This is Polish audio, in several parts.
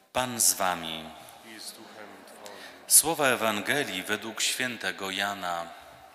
Pan z wami. I z duchem Twoim. Słowa Ewangelii według świętego Jana.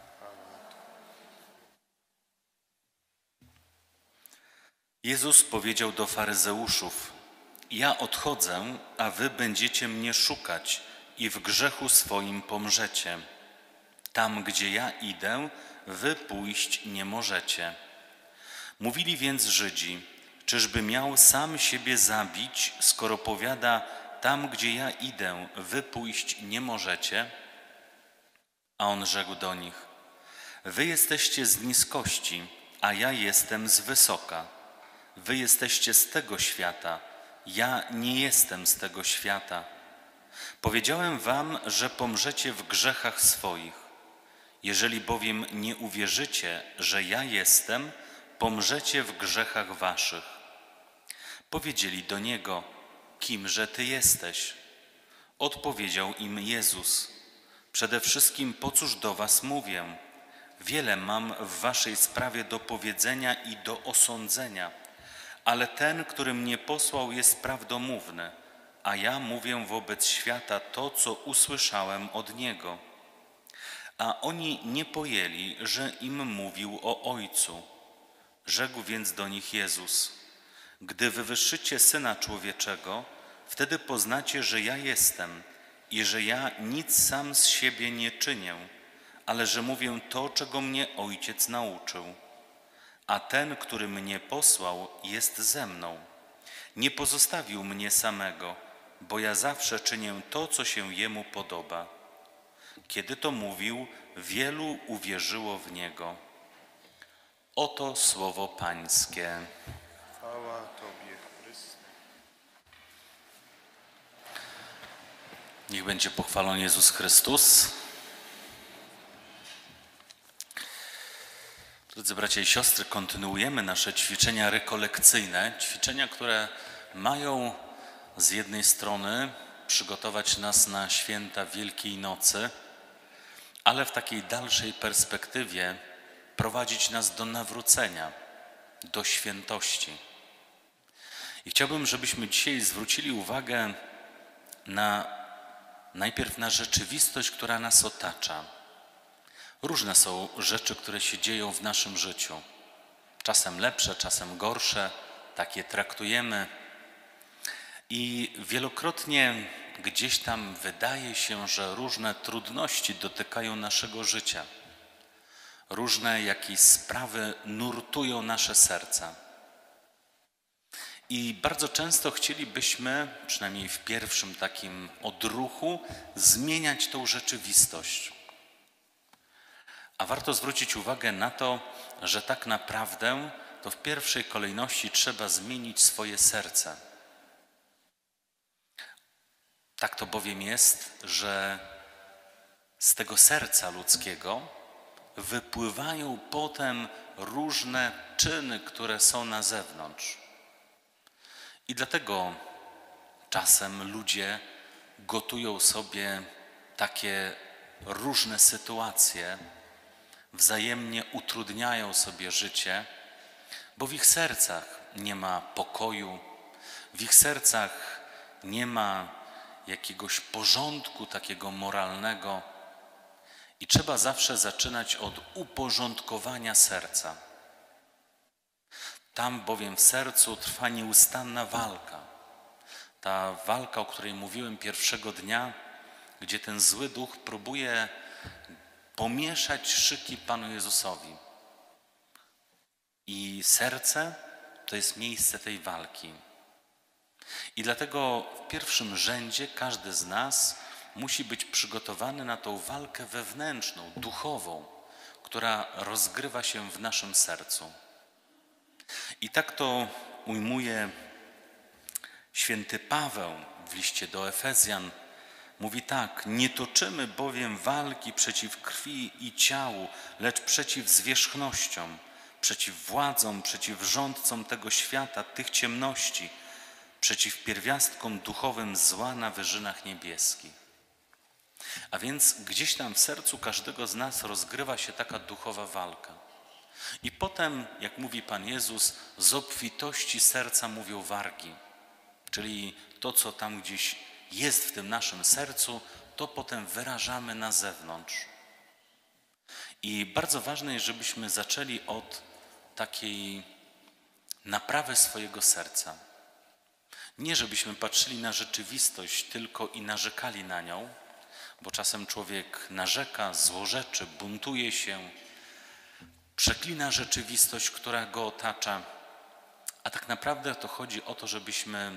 Jezus powiedział do faryzeuszów: Ja odchodzę, a wy będziecie mnie szukać i w grzechu swoim pomrzecie. Tam, gdzie ja idę, wy pójść nie możecie. Mówili więc Żydzi: czyżby miał sam siebie zabić, skoro powiada: tam, gdzie ja idę, wy pójść nie możecie? A on rzekł do nich: wy jesteście z niskości, a ja jestem z wysoka. Wy jesteście z tego świata, ja nie jestem z tego świata. Powiedziałem wam, że pomrzecie w grzechach swoich. Jeżeli bowiem nie uwierzycie, że ja jestem, pomrzecie w grzechach waszych. Powiedzieli do niego: kimże ty jesteś? Odpowiedział im Jezus: przede wszystkim po cóż do was mówię? Wiele mam w waszej sprawie do powiedzenia i do osądzenia, ale ten, który mnie posłał, jest prawdomówny, a ja mówię wobec świata to, co usłyszałem od Niego. A oni nie pojęli, że im mówił o Ojcu. Rzekł więc do nich Jezus: gdy wywyższycie Syna Człowieczego, wtedy poznacie, że ja jestem i że ja nic sam z siebie nie czynię, ale że mówię to, czego mnie Ojciec nauczył. A ten, który mnie posłał, jest ze mną. Nie pozostawił mnie samego, bo ja zawsze czynię to, co się Jemu podoba. Kiedy to mówił, wielu uwierzyło w Niego. Oto słowo Pańskie. Chwała Tobie, Chryste. Niech będzie pochwalony Jezus Chrystus. Drodzy bracia i siostry, kontynuujemy nasze ćwiczenia rekolekcyjne, ćwiczenia, które mają z jednej strony przygotować nas na święta Wielkiej Nocy, ale w takiej dalszej perspektywie prowadzić nas do nawrócenia, do świętości. I chciałbym, żebyśmy dzisiaj zwrócili uwagę najpierw na rzeczywistość, która nas otacza. Różne są rzeczy, które się dzieją w naszym życiu. Czasem lepsze, czasem gorsze, takie traktujemy. I wielokrotnie gdzieś tam wydaje się, że różne trudności dotykają naszego życia. Różne jakieś sprawy nurtują nasze serca. I bardzo często chcielibyśmy, przynajmniej w pierwszym takim odruchu, zmieniać tą rzeczywistość. A warto zwrócić uwagę na to, że tak naprawdę to w pierwszej kolejności trzeba zmienić swoje serce. Tak to bowiem jest, że z tego serca ludzkiego wypływają potem różne czyny, które są na zewnątrz. I dlatego czasem ludzie gotują sobie takie różne sytuacje, wzajemnie utrudniają sobie życie, bo w ich sercach nie ma pokoju, w ich sercach nie ma jakiegoś porządku takiego moralnego i trzeba zawsze zaczynać od uporządkowania serca. Tam bowiem w sercu trwa nieustanna walka. Ta walka, o której mówiłem pierwszego dnia, gdzie ten zły duch próbuje pomieszać szyki Panu Jezusowi. I serce to jest miejsce tej walki. I dlatego w pierwszym rzędzie każdy z nas musi być przygotowany na tą walkę wewnętrzną, duchową, która rozgrywa się w naszym sercu. I tak to ujmuje święty Paweł w liście do Efezjan. Mówi tak: nie toczymy bowiem walki przeciw krwi i ciału, lecz przeciw zwierzchnościom, przeciw władzom, przeciw rządcom tego świata, tych ciemności, przeciw pierwiastkom duchowym zła na wyżynach niebieskich. A więc gdzieś tam w sercu każdego z nas rozgrywa się taka duchowa walka. I potem, jak mówi Pan Jezus, z obfitości serca mówią wargi. Czyli to, co tam gdzieś jest w tym naszym sercu, to potem wyrażamy na zewnątrz. I bardzo ważne jest, żebyśmy zaczęli od takiej naprawy swojego serca. Nie żebyśmy patrzyli na rzeczywistość tylko i narzekali na nią, bo czasem człowiek narzeka, złorzeczy, buntuje się, przeklina rzeczywistość, która go otacza. A tak naprawdę to chodzi o to, żebyśmy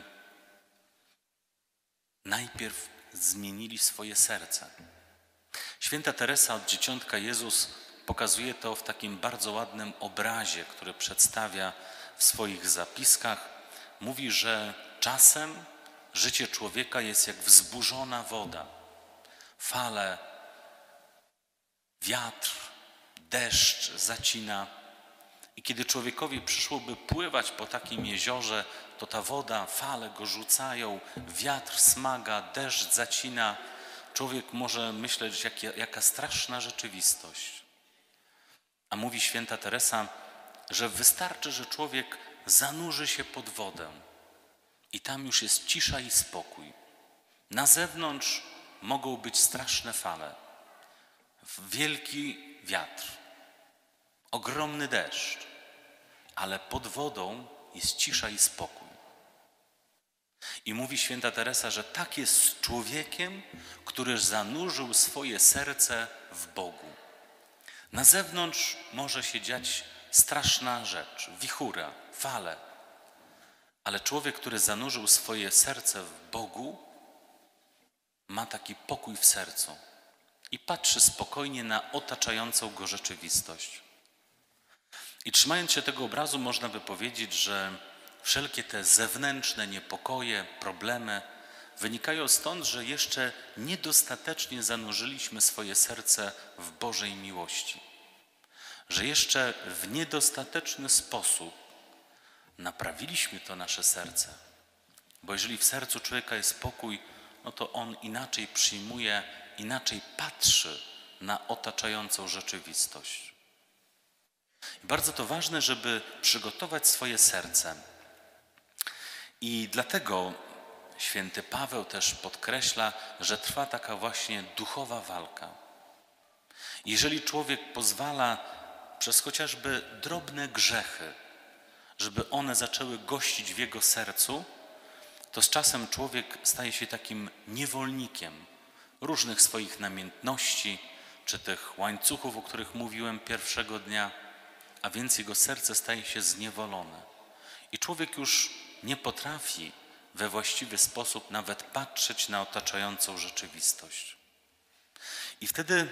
najpierw zmienili swoje serce. Święta Teresa od Dzieciątka Jezus pokazuje to w takim bardzo ładnym obrazie, który przedstawia w swoich zapiskach. Mówi, że czasem życie człowieka jest jak wzburzona woda. Fale, wiatr, deszcz zacina. I kiedy człowiekowi przyszłoby pływać po takim jeziorze, to ta woda, fale go rzucają, wiatr smaga, deszcz zacina. Człowiek może myśleć, jaka straszna rzeczywistość. A mówi święta Teresa, że wystarczy, że człowiek zanurzy się pod wodę i tam już jest cisza i spokój. Na zewnątrz mogą być straszne fale, wielki wiatr, ogromny deszcz, ale pod wodą jest cisza i spokój. I mówi święta Teresa, że tak jest z człowiekiem, który zanurzył swoje serce w Bogu. Na zewnątrz może się dziać straszna rzecz, wichura, fale, ale człowiek, który zanurzył swoje serce w Bogu, ma taki pokój w sercu i patrzy spokojnie na otaczającą go rzeczywistość. I trzymając się tego obrazu, można by powiedzieć, że wszelkie te zewnętrzne niepokoje, problemy wynikają stąd, że jeszcze niedostatecznie zanurzyliśmy swoje serce w Bożej miłości. Że jeszcze w niedostateczny sposób naprawiliśmy to nasze serce. Bo jeżeli w sercu człowieka jest spokój, no to on inaczej przyjmuje, inaczej patrzy na otaczającą rzeczywistość. I bardzo to ważne, żeby przygotować swoje serce. I dlatego święty Paweł też podkreśla, że trwa taka właśnie duchowa walka. Jeżeli człowiek pozwala przez chociażby drobne grzechy, żeby one zaczęły gościć w jego sercu, to z czasem człowiek staje się takim niewolnikiem różnych swoich namiętności, czy tych łańcuchów, o których mówiłem pierwszego dnia, a więc jego serce staje się zniewolone. I człowiek już nie potrafi we właściwy sposób nawet patrzeć na otaczającą rzeczywistość. I wtedy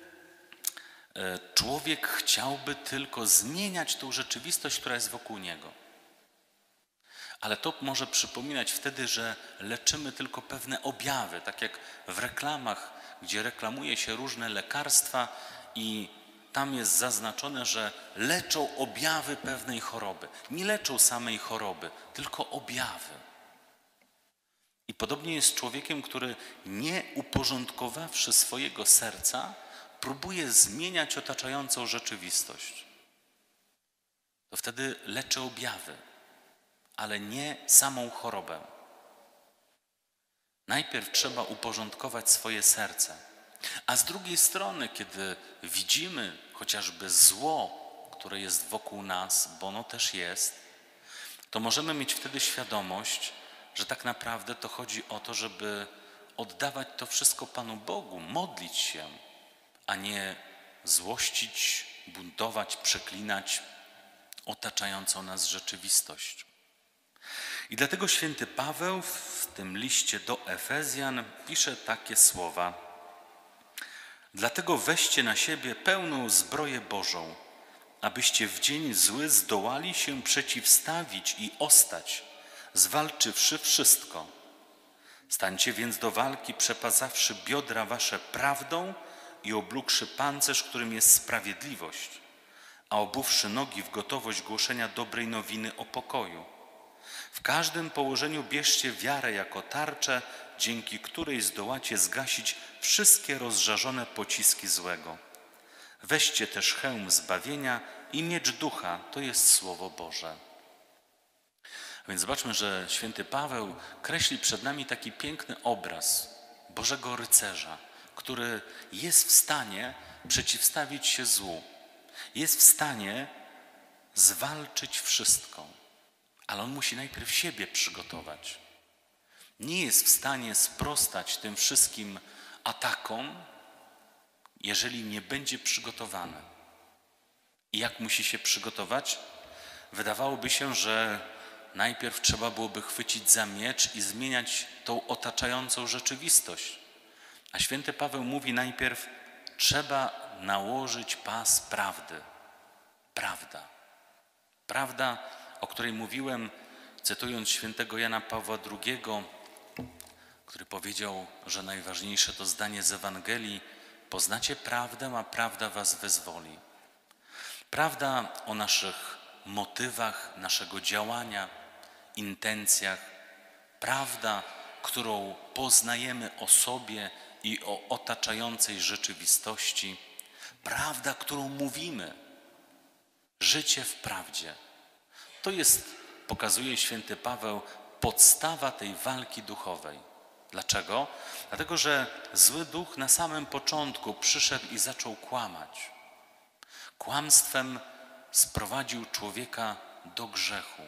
człowiek chciałby tylko zmieniać tą rzeczywistość, która jest wokół niego. Ale to może przypominać wtedy, że leczymy tylko pewne objawy, tak jak w reklamach, gdzie reklamuje się różne lekarstwa i tam jest zaznaczone, że leczą objawy pewnej choroby. Nie leczą samej choroby, tylko objawy. I podobnie jest z człowiekiem, który nie uporządkowawszy swojego serca, próbuje zmieniać otaczającą rzeczywistość. To wtedy leczy objawy, ale nie samą chorobę. Najpierw trzeba uporządkować swoje serce. A z drugiej strony, kiedy widzimy chociażby zło, które jest wokół nas, bo ono też jest, to możemy mieć wtedy świadomość, że tak naprawdę to chodzi o to, żeby oddawać to wszystko Panu Bogu, modlić się, a nie złościć, buntować, przeklinać otaczającą nas rzeczywistość. I dlatego święty Paweł w tym liście do Efezjan pisze takie słowa: dlatego weźcie na siebie pełną zbroję Bożą, abyście w dzień zły zdołali się przeciwstawić i ostać, zwalczywszy wszystko. Stańcie więc do walki, przepasawszy biodra wasze prawdą i oblókłszy pancerz, którym jest sprawiedliwość, a obuwszy nogi w gotowość głoszenia dobrej nowiny o pokoju. W każdym położeniu bierzcie wiarę jako tarczę, dzięki której zdołacie zgasić wszystkie rozżarzone pociski złego. Weźcie też hełm zbawienia i miecz ducha, to jest Słowo Boże. Więc zobaczmy, że święty Paweł kreśli przed nami taki piękny obraz Bożego rycerza, który jest w stanie przeciwstawić się złu. Jest w stanie zwalczyć wszystko, ale on musi najpierw siebie przygotować. Nie jest w stanie sprostać tym wszystkim atakom, jeżeli nie będzie przygotowany. I jak musi się przygotować? Wydawałoby się, że najpierw trzeba byłoby chwycić za miecz i zmieniać tą otaczającą rzeczywistość. A święty Paweł mówi najpierw, trzeba nałożyć pas prawdy. Prawda. Prawda, o której mówiłem, cytując świętego Jana Pawła II, który powiedział, że najważniejsze to zdanie z Ewangelii: poznacie prawdę, a prawda was wyzwoli. Prawda o naszych motywach, naszego działania, intencjach. Prawda, którą poznajemy o sobie i o otaczającej rzeczywistości. Prawda, którą mówimy. Życie w prawdzie. To jest, pokazuje święty Paweł, podstawa tej walki duchowej. Dlaczego? Dlatego, że zły duch na samym początku przyszedł i zaczął kłamać. Kłamstwem sprowadził człowieka do grzechu.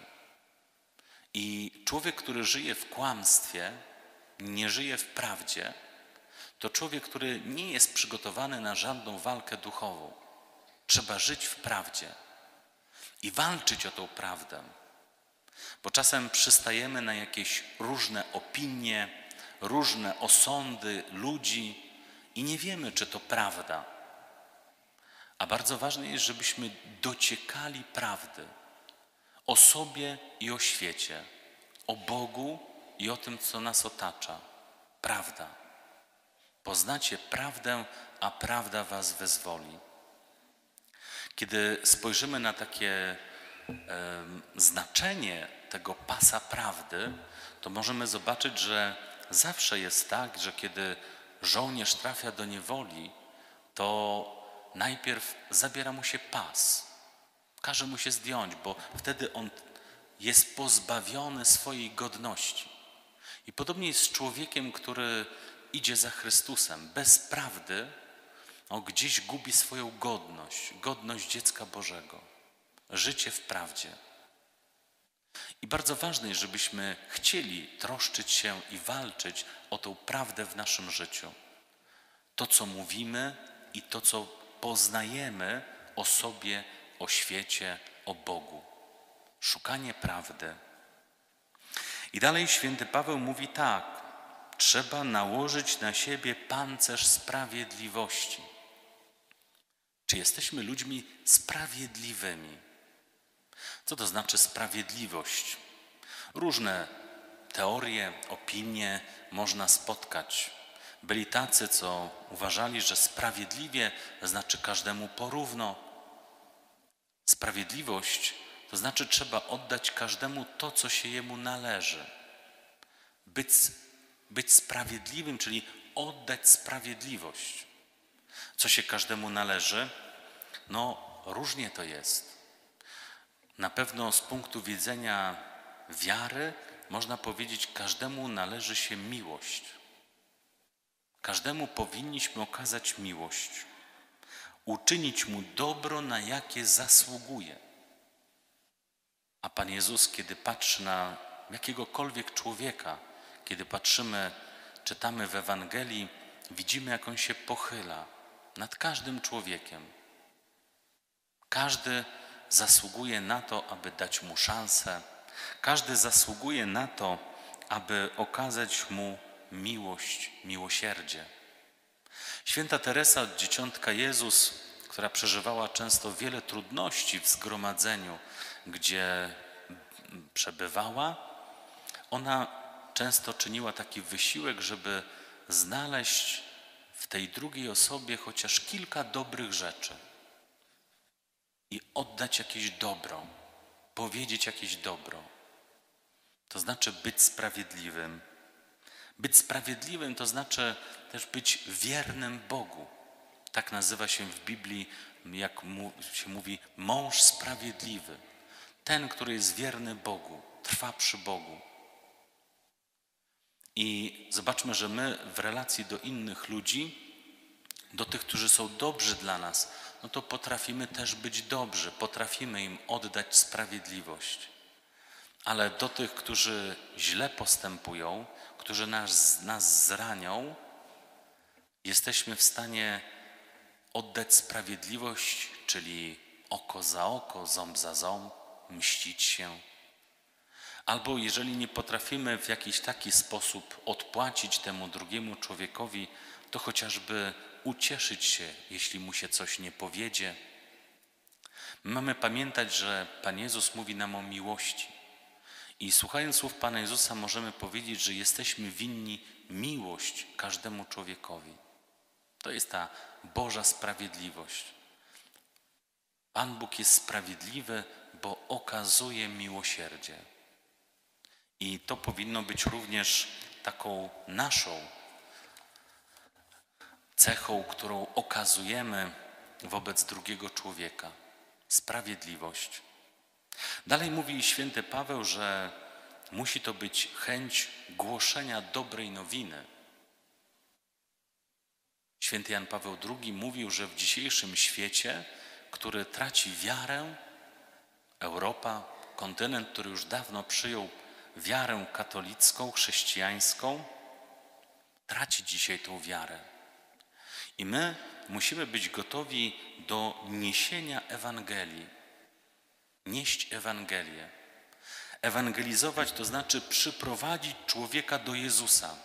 I człowiek, który żyje w kłamstwie, nie żyje w prawdzie, to człowiek, który nie jest przygotowany na żadną walkę duchową. Trzeba żyć w prawdzie i walczyć o tą prawdę. Bo czasem przystajemy na jakieś różne opinie, różne osądy ludzi i nie wiemy, czy to prawda. A bardzo ważne jest, żebyśmy dociekali prawdy o sobie i o świecie, o Bogu i o tym, co nas otacza. Prawda. Poznacie prawdę, a prawda was wyzwoli. Kiedy spojrzymy na takie znaczenie tego pasa prawdy, to możemy zobaczyć, że zawsze jest tak, że kiedy żołnierz trafia do niewoli, to najpierw zabiera mu się pas. Każe mu się zdjąć, bo wtedy on jest pozbawiony swojej godności. I podobnie jest z człowiekiem, który idzie za Chrystusem. Bez prawdy gdzieś gubi swoją godność, godność dziecka Bożego. Życie w prawdzie. I bardzo ważne jest, żebyśmy chcieli troszczyć się i walczyć o tą prawdę w naszym życiu. To, co mówimy i to, co poznajemy o sobie, o świecie, o Bogu. Szukanie prawdy. I dalej święty Paweł mówi tak: trzeba nałożyć na siebie pancerz sprawiedliwości. Czy jesteśmy ludźmi sprawiedliwymi? Co to znaczy sprawiedliwość? Różne teorie, opinie można spotkać. Byli tacy, co uważali, że sprawiedliwie znaczy każdemu porówno. Sprawiedliwość to znaczy trzeba oddać każdemu to, co się jemu należy. Być sprawiedliwym, czyli oddać sprawiedliwość. Co się każdemu należy? No, różnie to jest. Na pewno z punktu widzenia wiary można powiedzieć, każdemu należy się miłość. Każdemu powinniśmy okazać miłość. Uczynić mu dobro, na jakie zasługuje. A Pan Jezus, kiedy patrzy na jakiegokolwiek człowieka, kiedy patrzymy, czytamy w Ewangelii, widzimy, jak On się pochyla nad każdym człowiekiem. Każdy zasługuje na to, aby dać mu szansę. Każdy zasługuje na to, aby okazać mu miłość, miłosierdzie. Święta Teresa od Dzieciątka Jezus, która przeżywała często wiele trudności w zgromadzeniu, gdzie przebywała, ona często czyniła taki wysiłek, żeby znaleźć w tej drugiej osobie chociaż kilka dobrych rzeczy i oddać jakieś dobro, powiedzieć jakieś dobro. To znaczy być sprawiedliwym. Być sprawiedliwym to znaczy też być wiernym Bogu. Tak nazywa się w Biblii, jak się mówi, mąż sprawiedliwy. Ten, który jest wierny Bogu. trwa przy Bogu. I zobaczmy, że my w relacji do innych ludzi, do tych, którzy są dobrzy dla nas, no to potrafimy też być dobrzy, potrafimy im oddać sprawiedliwość. Ale do tych, którzy źle postępują, którzy nas zranią, jesteśmy w stanie oddać sprawiedliwość, czyli oko za oko, ząb za ząb, mścić się. Albo jeżeli nie potrafimy w jakiś taki sposób odpłacić temu drugiemu człowiekowi, to chociażby ucieszyć się, jeśli mu się coś nie powiedzie. My mamy pamiętać, że Pan Jezus mówi nam o miłości. I słuchając słów Pana Jezusa możemy powiedzieć, że jesteśmy winni miłość każdemu człowiekowi. To jest ta Boża sprawiedliwość. Pan Bóg jest sprawiedliwy, bo okazuje miłosierdzie. I to powinno być również taką naszą cechą, którą okazujemy wobec drugiego człowieka. Sprawiedliwość. Dalej mówi święty Paweł, że musi to być chęć głoszenia dobrej nowiny. Święty Jan Paweł II mówił, że w dzisiejszym świecie, który traci wiarę, Europa, kontynent, który już dawno przyjął wiarę katolicką, chrześcijańską, traci dzisiaj tą wiarę. I my musimy być gotowi do niesienia Ewangelii. Nieść Ewangelię. Ewangelizować to znaczy przyprowadzić człowieka do Jezusa.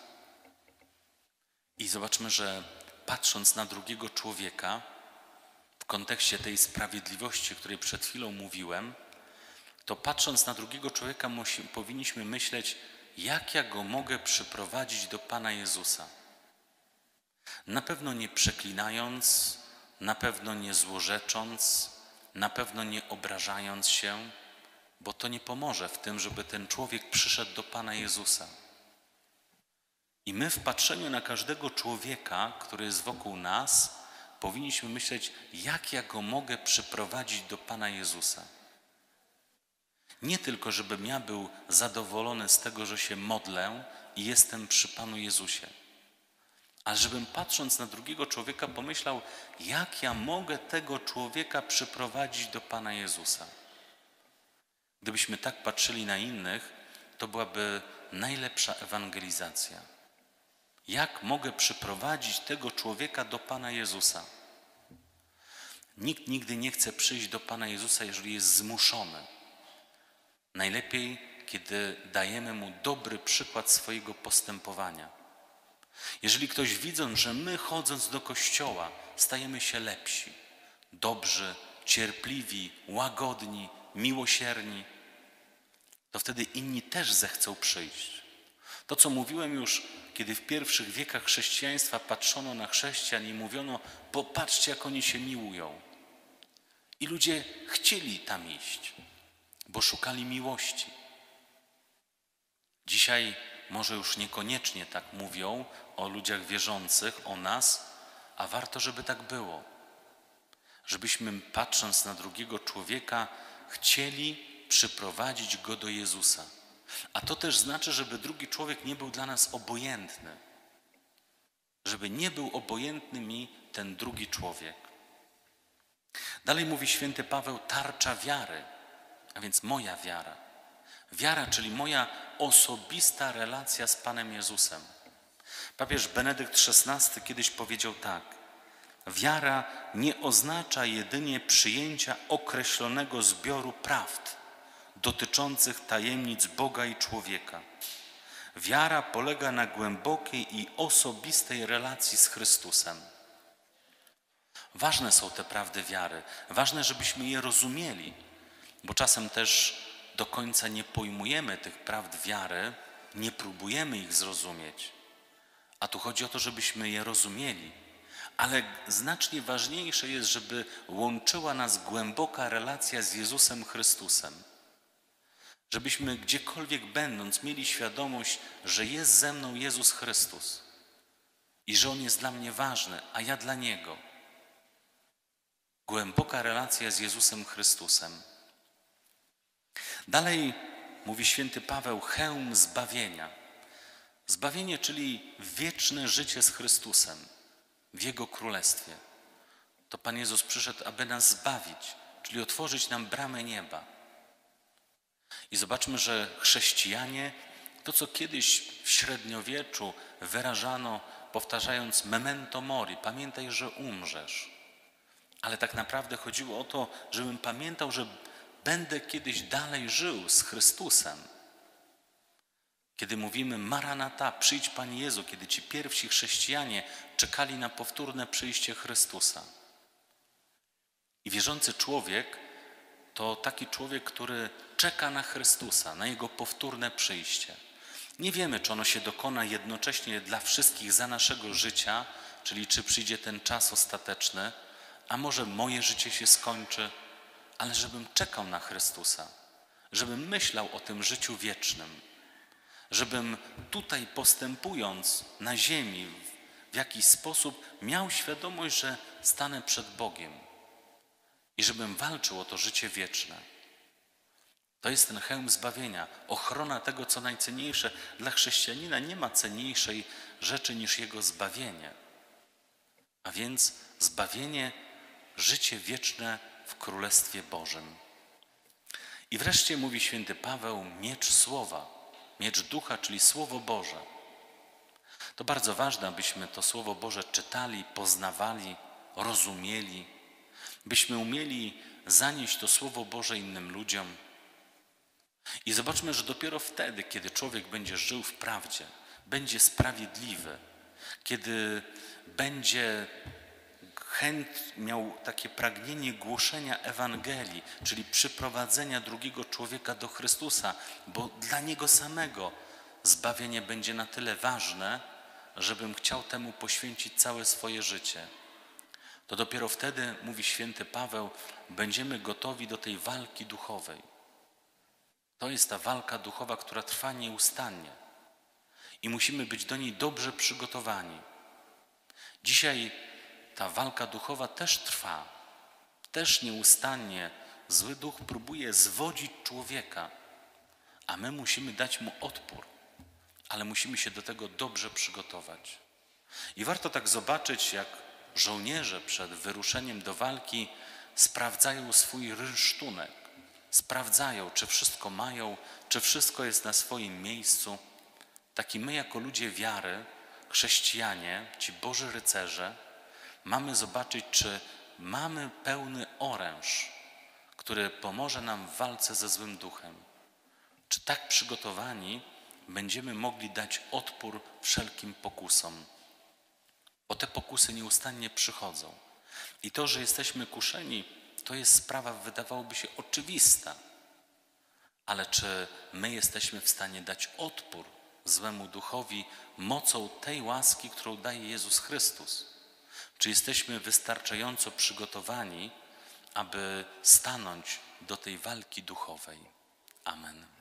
I zobaczmy, że patrząc na drugiego człowieka, w kontekście tej sprawiedliwości, o której przed chwilą mówiłem, to patrząc na drugiego człowieka powinniśmy myśleć, jak ja go mogę przyprowadzić do Pana Jezusa. Na pewno nie przeklinając, na pewno nie złorzecząc, na pewno nie obrażając się, bo to nie pomoże w tym, żeby ten człowiek przyszedł do Pana Jezusa. I my w patrzeniu na każdego człowieka, który jest wokół nas, powinniśmy myśleć, jak ja go mogę przyprowadzić do Pana Jezusa. Nie tylko, żebym ja był zadowolony z tego, że się modlę i jestem przy Panu Jezusie, ale żebym patrząc na drugiego człowieka pomyślał, jak ja mogę tego człowieka przyprowadzić do Pana Jezusa. Gdybyśmy tak patrzyli na innych, to byłaby najlepsza ewangelizacja. Jak mogę przyprowadzić tego człowieka do Pana Jezusa? Nikt nigdy nie chce przyjść do Pana Jezusa, jeżeli jest zmuszony. Najlepiej, kiedy dajemy mu dobry przykład swojego postępowania. Jeżeli ktoś widząc, że my chodząc do kościoła stajemy się lepsi, dobrzy, cierpliwi, łagodni, miłosierni, to wtedy inni też zechcą przyjść. To, co mówiłem już, kiedy w pierwszych wiekach chrześcijaństwa patrzono na chrześcijan i mówiono, popatrzcie, jak oni się miłują. I ludzie chcieli tam iść, bo szukali miłości. Dzisiaj może już niekoniecznie tak mówią o ludziach wierzących, o nas, a warto, żeby tak było. Żebyśmy patrząc na drugiego człowieka chcieli przyprowadzić go do Jezusa. A to też znaczy, żeby drugi człowiek nie był dla nas obojętny. Żeby nie był obojętny mi ten drugi człowiek. Dalej mówi święty Paweł, tarcza wiary, a więc moja wiara. Wiara, czyli moja osobista relacja z Panem Jezusem. Papież Benedykt XVI kiedyś powiedział tak. Wiara nie oznacza jedynie przyjęcia określonego zbioru prawd dotyczących tajemnic Boga i człowieka. Wiara polega na głębokiej i osobistej relacji z Chrystusem. Ważne są te prawdy wiary. Ważne, żebyśmy je rozumieli, bo czasem też do końca nie pojmujemy tych prawd wiary, nie próbujemy ich zrozumieć. A tu chodzi o to, żebyśmy je rozumieli. Ale znacznie ważniejsze jest, żeby łączyła nas głęboka relacja z Jezusem Chrystusem. Żebyśmy gdziekolwiek będąc mieli świadomość, że jest ze mną Jezus Chrystus i że On jest dla mnie ważny, a ja dla Niego. Głęboka relacja z Jezusem Chrystusem. Dalej mówi święty Paweł, hełm zbawienia. Zbawienie, czyli wieczne życie z Chrystusem w Jego Królestwie. To Pan Jezus przyszedł, aby nas zbawić, czyli otworzyć nam bramę nieba. I zobaczmy, że chrześcijanie, to co kiedyś w średniowieczu wyrażano, powtarzając memento mori, pamiętaj, że umrzesz. Ale tak naprawdę chodziło o to, żebym pamiętał, że będę kiedyś dalej żył z Chrystusem. Kiedy mówimy Maranata, przyjdź Panie Jezu, kiedy ci pierwsi chrześcijanie czekali na powtórne przyjście Chrystusa. I wierzący człowiek to taki człowiek, który czeka na Chrystusa, na Jego powtórne przyjście. Nie wiemy, czy ono się dokona jednocześnie dla wszystkich za naszego życia, czyli czy przyjdzie ten czas ostateczny, a może moje życie się skończy, ale żebym czekał na Chrystusa, żebym myślał o tym życiu wiecznym, żebym tutaj postępując na ziemi w jakiś sposób miał świadomość, że stanę przed Bogiem i żebym walczył o to życie wieczne. To jest ten hełm zbawienia, ochrona tego, co najcenniejsze. Dla chrześcijanina nie ma cenniejszej rzeczy niż jego zbawienie. A więc zbawienie, życie wieczne w Królestwie Bożym. I wreszcie mówi święty Paweł, miecz słowa, miecz ducha, czyli Słowo Boże. To bardzo ważne, abyśmy to Słowo Boże czytali, poznawali, rozumieli, byśmy umieli zanieść to Słowo Boże innym ludziom. I zobaczmy, że dopiero wtedy, kiedy człowiek będzie żył w prawdzie, będzie sprawiedliwy, kiedy będzie miał takie pragnienie głoszenia Ewangelii, czyli przyprowadzenia drugiego człowieka do Chrystusa, bo dla niego samego zbawienie będzie na tyle ważne, żebym chciał temu poświęcić całe swoje życie. To dopiero wtedy, mówi święty Paweł, będziemy gotowi do tej walki duchowej. To jest ta walka duchowa, która trwa nieustannie i musimy być do niej dobrze przygotowani. Dzisiaj ta walka duchowa też trwa, też nieustannie zły duch próbuje zwodzić człowieka, a my musimy dać mu odpór, ale musimy się do tego dobrze przygotować. I warto tak zobaczyć, jak żołnierze przed wyruszeniem do walki sprawdzają swój rynsztunek, sprawdzają, czy wszystko mają, czy wszystko jest na swoim miejscu. Tak i my jako ludzie wiary, chrześcijanie, ci Boży rycerze, mamy zobaczyć, czy mamy pełny oręż, który pomoże nam w walce ze złym duchem. Czy tak przygotowani będziemy mogli dać odpór wszelkim pokusom. Bo te pokusy nieustannie przychodzą. I to, że jesteśmy kuszeni, to jest sprawa, wydawałoby się, oczywista. Ale czy my jesteśmy w stanie dać odpór złemu duchowi mocą tej łaski, którą daje Jezus Chrystus? Czy jesteśmy wystarczająco przygotowani, aby stanąć do tej walki duchowej? Amen.